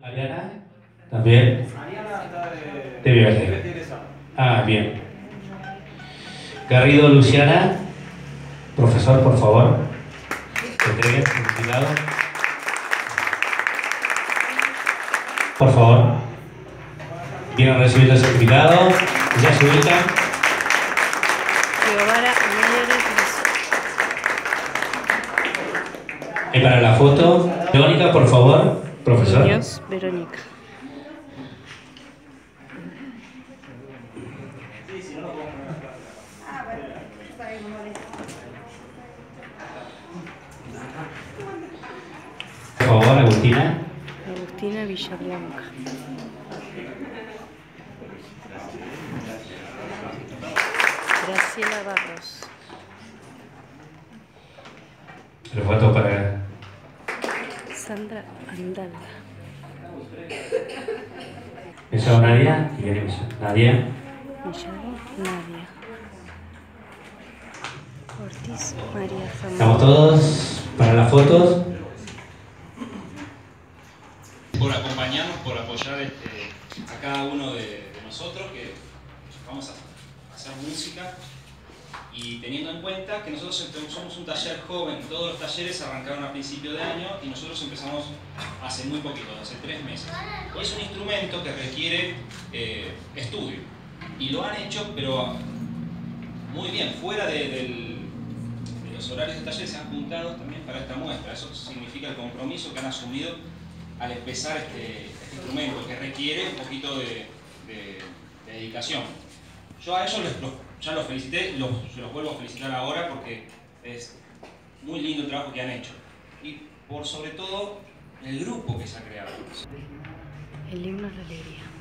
Ariana, también. Ariana está De viaje. Ah, bien. Garrido Luciana, profesor, por favor. Entreguen el certificado. Por favor. Vienen recibiendo el certificado. Ya se ubican. Y para la foto, Verónica, por favor, profesor. Niños, Verónica. Por favor, Agustina. Agustina Villablanca. Graciela Barros. La foto para... Sandra Andalga. ¿Me llamo Nadia? ¿Y viene Nadia? Me llamo Nadia. Ortiz María Zamora. Estamos todos para las fotos. Por acompañarnos, por apoyar a cada uno de nosotros que vamos a hacer música, y teniendo en cuenta que nosotros somos un taller joven. Todos los talleres arrancaron a principio de año y nosotros empezamos hace muy poquito, hace 3 meses. Y es un instrumento que requiere estudio, y lo han hecho, pero muy bien, fuera de los horarios de taller. Se han juntado también para esta muestra. Eso significa el compromiso que han asumido al empezar este instrumento, que requiere un poquito de dedicación. Yo a ellos ya los felicité, se los vuelvo a felicitar ahora porque es muy lindo el trabajo que han hecho. Y por sobre todo, el grupo que se ha creado. El himno a la alegría.